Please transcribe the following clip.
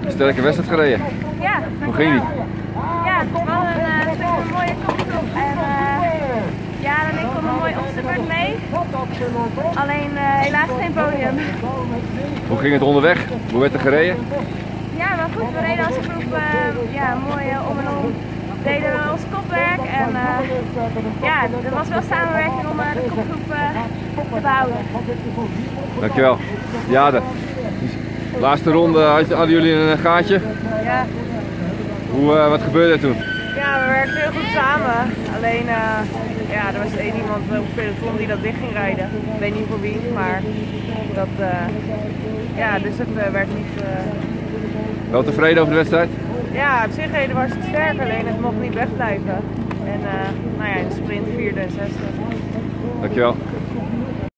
Sterke wedstrijd gereden. Ja. Hoe ging die? Ja, we hadden een mooie kopgroep en Jaren en ik konden mooi opzet mee. Alleen helaas geen podium. Hoe ging het onderweg? Hoe werd er gereden? Ja, maar goed, we reden als groep mooi om en om. Deden we ons kopwerk en ja, er was wel samenwerking om de kopgroep te behouden. Dankjewel. Jade, laatste ronde hadden jullie een gaatje. Ja. Wat gebeurde er toen? Ja, we werkten heel goed samen. Alleen ja, er was één iemand op het peloton die dat dicht ging rijden. Ik weet niet voor wie, maar dat, ja, dus het werd niet... Wel tevreden over de wedstrijd? Ja, op zich reden we hartstikke sterk, alleen het mocht niet wegblijven. En nou ja, in de sprint 4e en 6e. Dankjewel.